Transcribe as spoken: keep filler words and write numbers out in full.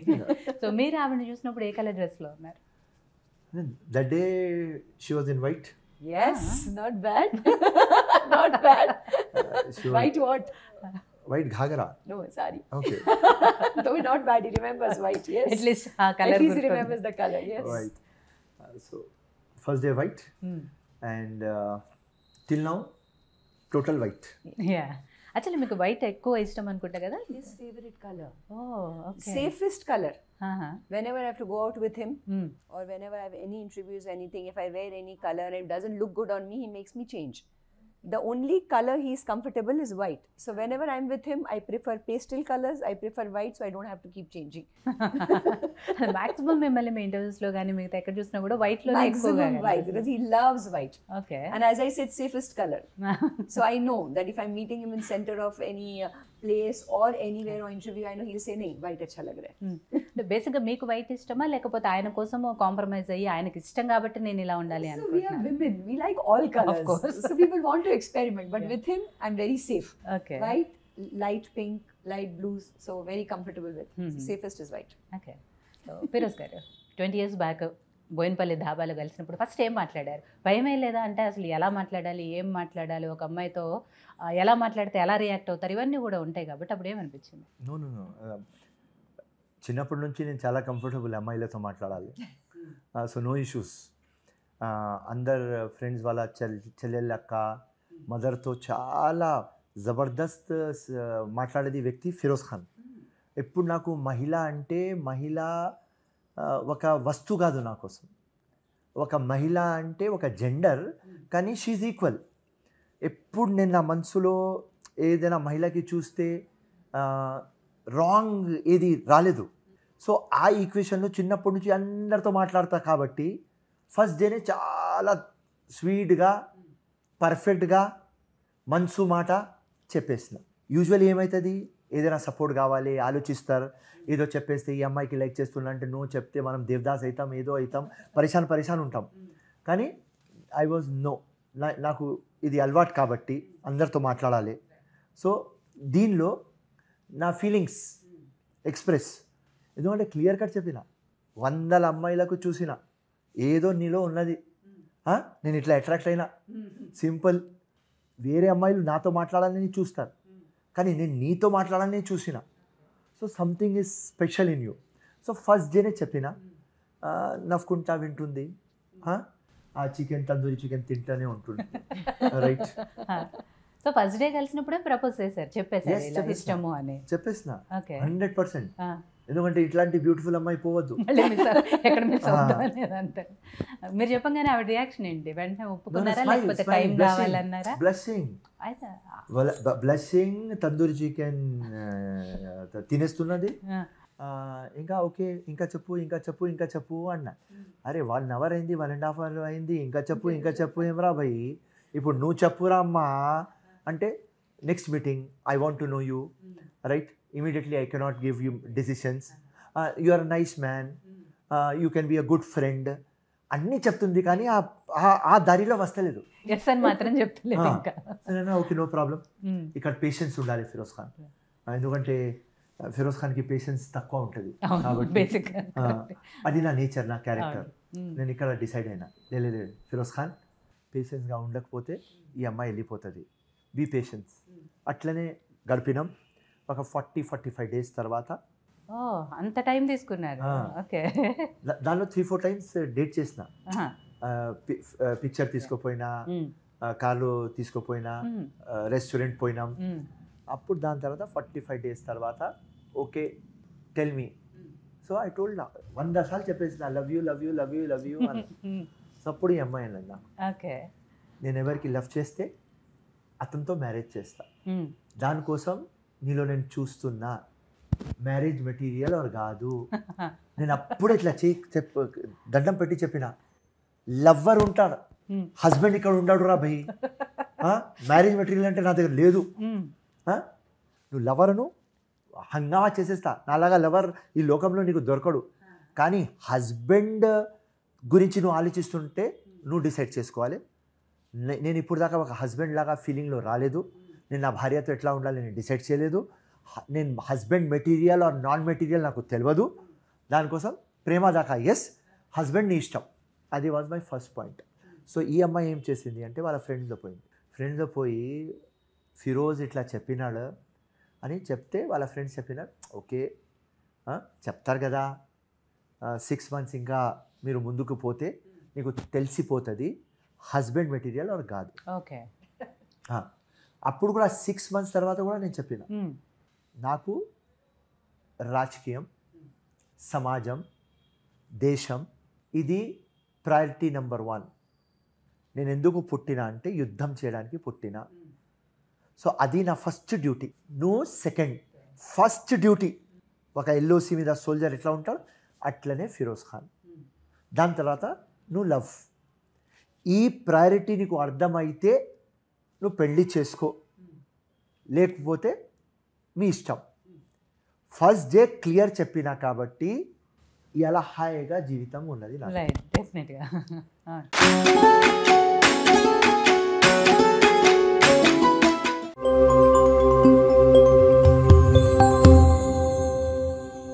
So మీరు ఆవిడని చూసినప్పుడు ఏ కలర్ డ్రెస్లో ఉన్నారు? That day she was in white. Yes, not bad. Not bad. Uh, she was White what? white ghagara. No, sorry. Okay. Though not bad, he remembers white, yes. At least ఆ colour At least he remembers the color, yes. White. Uh, so first day white and uh, till now total white. Yeah actually మీకు white ఎక్కువ ఇష్టం అనుకుంటా కదా? His favorite color. Oh okay. Safest color. Whenever I have to go out with him or whenever I have any interviews, anything, if I wear any color and it doesn't look good on me, he makes me change. The only color he is comfortable is white. So whenever I'm with him, I prefer pastel colors. I prefer white, so I don't have to keep changing. Maximum మిమ్మల్ని మీ ఇంటర్వ్యూస్లో కానీ మిగతా ఎక్కడ చూసినా కూడా వైట్లో ఎక్కువగా. Maximum white because he loves white. Okay. And as I said, safest color. So I know that if I'm meeting him in center of any uh, place or anywhere or interview, I know he'll say, "Nahi, white acha lag raha hai." బేసిక్గా మీకు white ఇష్టమా లేకపోతే ఆయన కోసం compromise అయ్యి ఆయనకి ఇష్టం కాబట్టి నేను ఇలా ఉండాలి So we are అనుకుంటున్నాను? women. We like all colors. course. So people want to experiment, but with him, I'm very safe. Okay. White, light pink, light blues. So very comfortable with. So safest is white. Okay. So Firoz గారు twenty years back Boinpally ధాబాలో కలిసినప్పుడు first ఏం మాట్లాడారు? భయమే లేదా అంటే అసలు ఎలా మాట్లాడాలి, ఏం మాట్లాడాలి, ఒక అమ్మాయితో ఆ, ఎలా మాట్లాడితే ఎలా రియాక్ట్ అవుతారు, ఇవన్నీ కూడా ఉంటాయి కాబట్టి అప్పుడు ఏమనిపించింది? నో నో నో చిన్నప్పటి నుంచి నేను చాలా కంఫర్టబుల్ అమ్మాయిలతో మాట్లాడాలి. So no issues. అందరు ఫ్రెండ్స్ వాళ్ళ చెల్ చెల్లెళ్ళ అక్క మదర్తో చాలా జబర్దస్త్ మాట్లాడేది వ్యక్తి ఫిరోజ్ ఖాన్. ఎప్పుడు నాకు మహిళ అంటే మహిళ ఒక వస్తువు కాదు నా కోసం. ఒక మహిళ అంటే ఒక జెండర్, కానీ షీఈ్ ఈక్వల్. ఎప్పుడు నేను నా మనసులో ఏదైనా మహిళకి చూస్తే రాంగ్ ఏది రాలేదు. సో ఆ ఈక్వేషన్లో చిన్నప్పటి నుంచి అందరితో మాట్లాడతా కాబట్టి ఫస్ట్ డేనే చాలా స్వీట్గా పర్ఫెక్ట్గా మనసు మాట చెప్పేసిన. యూజువల్లీ ఏమవుతుంది, ఏదైనా సపోర్ట్ కావాలి ఆలోచిస్తారు, ఏదో చెప్పేస్తే ఈ అమ్మాయికి లైక్ చేస్తున్నా అంటే నువ్వు చెప్తే మనం దేవదాస్ అవుతాం, ఏదో అవుతాం, పరిశాన్ పరిశాన్ ఉంటాం. కానీ ఐ వాజ్ నో, నాకు ఇది అలవాటు కాబట్టి అందరితో మాట్లాడాలి. సో దీనిలో నా ఫీలింగ్స్ ఎక్స్ప్రెస్, ఎందుకంటే క్లియర్ కట్ చెప్పిన, వందల అమ్మాయిలకు చూసిన ఏదో నీలో ఉన్నది, నేను ఇట్లా అట్రాక్ట్ అయినా, సింపుల్. వేరే అమ్మాయిలు నాతో మాట్లాడాలని చూస్తారు, కానీ నేను నీతో మాట్లాడాలని చూసిన. So something is special in you. So first డేనే చెప్పిన, నవ్వుకుంటా వింటుంది, ఆ చికెన్ తందూరి చికెన్ తింటానే ఉంటుంది. రైట్. సో ఫస్ట్ డే కలిసినప్పుడే ప్రపోజ్ చేశారు, చెప్పేసారు ఇలా ఇష్టము అని? చెప్పేసిన ఓకే, హండ్రెడ్ పర్సెంట్. ఎందుకంటే ఇట్లాంటి బ్యూటిఫుల్ అమ్మాయి పోవద్దు. ఎక్కడ మిస్ అవుతాం లేదంటే మీరు చెప్పగానే ఆవిడ రియాక్షన్ ఏంటి? వెంటనే ఒప్పుకున్నారా లేకపోతే టైం కావాలన్నారా? బ్లెస్సింగ్ బ్లెస్సింగ్ తందూరి చికెన్ తినేస్తున్నది. ఇంకా ఓకే, ఇంకా చెప్పు ఇంకా చెప్పు ఇంకా చెప్పు అన్న. అరే వన్ అవర్ అయింది, వన్ అండ్ హాఫ్ అవర్ అయింది, ఇంకా చెప్పు ఇంకా చెప్పు ఏమరా భయ్, ఇప్పుడు నువ్వు చెప్పురా అమ్మా అంటే next meeting I want to know you, right? Immediately I cannot give you decisions, you are nice man, you can be a good friend అన్నీ చెప్తుంది, కానీ ఆ దారిలో వస్తలేదు. ఎస్ అని మాత్రం చెప్తలేదు. Okay, no problem. ఇక్కడ పేషెన్స్ ఉండాలి ఫిరోజ్ ఖాన్, ఎందుకంటే ఫిరోజ్ ఖాన్కి పేషెన్స్ తక్కువ ఉంటుంది కాబట్టి అది నా నేచర్, నా క్యారెక్టర్. నేను ఇక్కడ డిసైడ్ అయినా, లేదు ఫిరోజ్ ఖాన్ పేషెన్స్గా ఉండకపోతే ఈ అమ్మాయి వెళ్ళిపోతుంది, బీ పేషెన్స్. అట్లనే గడిపినాం. ఒక ఫార్టీ ఫార్టీ ఫైవ్ డేస్ తర్వాత అంత టైం తీసుకున్నారు. ఓకే, దానిలో త్రీ ఫోర్ టైమ్స్ డేట్ చేసిన, పిక్చర్ తీసుకోపోయినా, కార్లో తీసుకోపోయినా, రెస్టారెంట్ పోయినాం. అప్పుడు దాని తర్వాత ఫార్టీ ఫైవ్ డేస్ తర్వాత okay tell me. So I told, వంద సార్లు చెప్పేసిన love you love you love you love you అని. సో అప్పుడు ఈ అమ్మాయి అన్నది నాకు, నేను ఎవరికి లవ్ చేస్తే అతనితో మ్యారేజ్ చేస్తా, దానికోసం నీలో నేను చూస్తున్నా, మ్యారేజ్ మెటీరియల్ ఆర్ కాదు. నేను అప్పుడు ఇట్లా చే చెప్ప దండం పెట్టి చెప్పిన, లవ్వర్ ఉంటాడు, హస్బెండ్ ఇక్కడ ఉన్నాడు రా భయ్, మ్యారేజ్ మెటీరియల్ అంటే నా దగ్గర లేదు. నువ్వు లవర్ను హంగామా చేసేస్తా, నాలాగా లవర్ ఈ లోకంలో నీకు దొరకడు, కానీ హస్బెండ్ గురించి నువ్వు ఆలోచిస్తుంటే నువ్వు డిసైడ్ చేసుకోవాలి. నేను ఇప్పుడు దాకా ఒక హస్బెండ్ లాగా ఫీలింగ్లో రాలేదు, నేను నా భార్యతో ఎట్లా ఉండాలి నేను డిసైడ్ చేయలేదు, నేను husband material or non material నాకు తెలియదు. దానికోసం ప్రేమ దాకా ఎస్, హస్బెండ్ నీ ఇష్టం. అది was my first point. So ఈ అమ్మాయి ఏం చేసింది అంటే వాళ్ళ ఫ్రెండ్స్తో పోయింది. ఫ్రెండ్స్తో పోయి ఫిరోజ్ ఇట్లా చెప్పినాడు అని చెప్తే వాళ్ళ ఫ్రెండ్స్ చెప్పినారు, ఓకే చెప్తారు కదా, సిక్స్ మంత్స్ ఇంకా మీరు ముందుకు పోతే నీకు తెలిసిపోతుంది హస్బెండ్ మెటీరియల్ అని కాదు. ఓకే. అప్పుడు కూడా సిక్స్ మంత్స్ తర్వాత కూడా నేను చెప్పిన, నాకు రాజకీయం, సమాజం, దేశం ఇది ప్రయారిటీ నెంబర్ వన్. నేను ఎందుకు పుట్టినా అంటే యుద్ధం చేయడానికి పుట్టినా. సో అది నా ఫస్ట్ డ్యూటీ. నువ్వు సెకండ్, ఫస్ట్ డ్యూటీ. ఒక ఎల్ఓసి మీద సోల్జర్ ఎట్లా ఉంటాడు అట్లనే ఫిరోజ్ ఖాన్. దాని తర్వాత నువ్వు లవ్. ఈ ప్రయారిటీ నీకు అర్థమైతే నువ్వు పెళ్ళి చేసుకో, లేకపోతే మీ ఇష్టం. ఫస్ట్ డే క్లియర్ చెప్పినా కాబట్టి ఇలా హాయిగా జీవితం ఉన్నది. రైట్, డెఫినెట్గా.